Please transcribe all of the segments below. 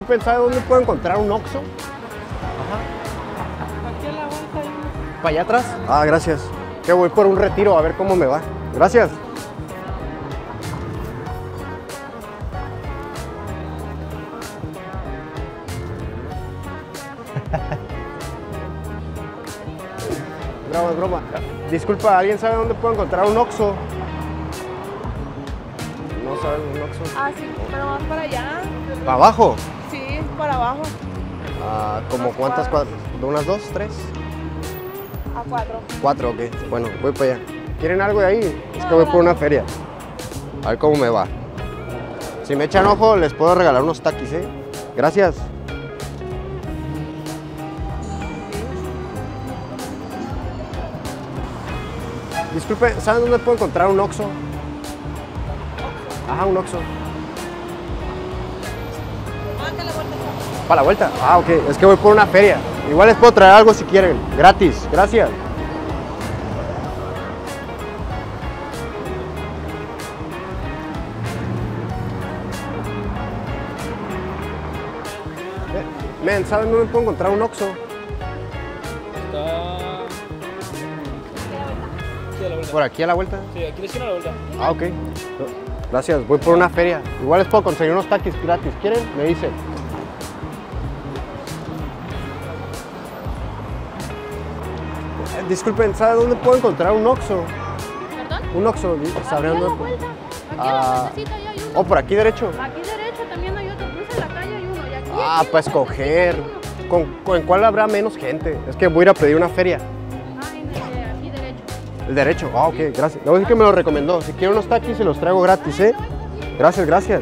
¿Pensaba dónde puedo encontrar un Oxxo? Aquí a la vuelta hay uno. ¿Para allá atrás? Ah, gracias. Que voy por un retiro a ver cómo me va. Gracias. Broma, es broma. Disculpa, ¿alguien sabe dónde puedo encontrar un Oxxo? ¿No saben un Oxxo? Ah, sí, pero más para allá. ¿Para abajo? Sí, para abajo. Ah, ¿como cuántas cuadras? ¿De unas 2, 3? A 4. 4, ok. Bueno, voy para allá. ¿Quieren algo de ahí? Es que voy por una feria. A ver cómo me va. Si me echan ojo, les puedo regalar unos taquis, ¿eh? Gracias. Disculpe, ¿saben dónde puedo encontrar un Oxxo? Ajá, un Oxxo. ¿Para la vuelta? Ah, ok. Es que voy por una feria. Igual les puedo traer algo si quieren. Gratis. Gracias. Men, ¿saben dónde puedo encontrar un Oxxo? Está... Sí, a la vuelta. ¿Por aquí a la vuelta? Sí, aquí le esquina a la vuelta. Ah, ok. Gracias, voy por una feria. Igual les puedo conseguir unos taquis gratis. ¿Quieren? Me dicen. Disculpen, ¿sabe dónde puedo encontrar un Oxxo? ¿Perdón? Un Oxxo, ¿sabrán Aquí a la dónde? vuelta. Aquí a Ah. la vueltecita ya hay uno. Oh, por aquí derecho. Aquí derecho también hay otro. Cruza la calle hay uno. Y aquí, Ah, aquí en para la escoger. vueltecita hay ¿Con cuál habrá menos gente? Es que voy a ir a pedir una feria. uno. Ah, en el de aquí derecho. El derecho. Ah, ok, gracias. La voy a decir que me lo recomendó. Si quieren unos taquis, se los traigo gratis, ¿eh? Gracias, gracias.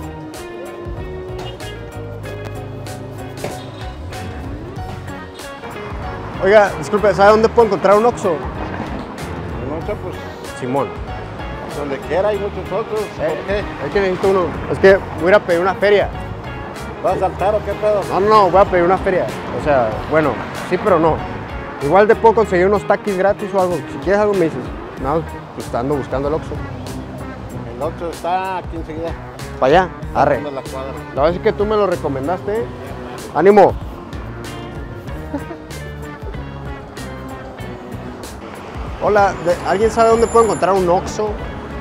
Oiga, disculpe, ¿sabe dónde puedo encontrar un Oxxo? No sé, pues Simón. donde quiera hay muchos otros. ¿Por qué? Es que necesito uno. Es que voy a ir a pedir una feria. ¿Vas a saltar o qué pedo? No, voy a pedir una feria. O sea, bueno, sí, pero no. Igual te puedo conseguir unos taquis gratis o algo. Si quieres algo me dices. No, pues ando buscando el Oxxo. El otro está aquí enseguida. Para allá, arre. Dando la cuadra. La verdad es que tú me lo recomendaste. ¿Eh? ¡Ánimo! Hola, ¿alguien sabe dónde puedo encontrar un Oxxo?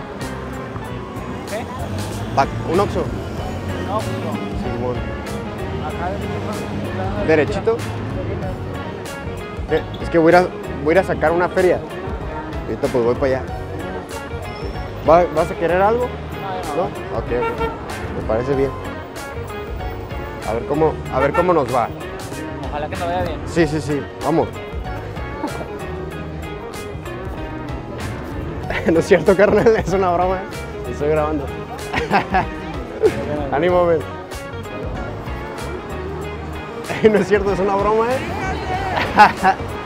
¿Qué? ¿Un Oxxo? No, Simón. acá ¿Derechito? Es que voy a ir a sacar una feria. Ahorita pues voy para allá. ¿Vas a querer algo? ¿No? Ok, me parece bien. A ver cómo nos va. Ojalá que te vaya bien. Sí, vamos. No es cierto, carnal, es una broma. Estoy grabando. Ánimo, ven. No es cierto, es una broma, ¿eh?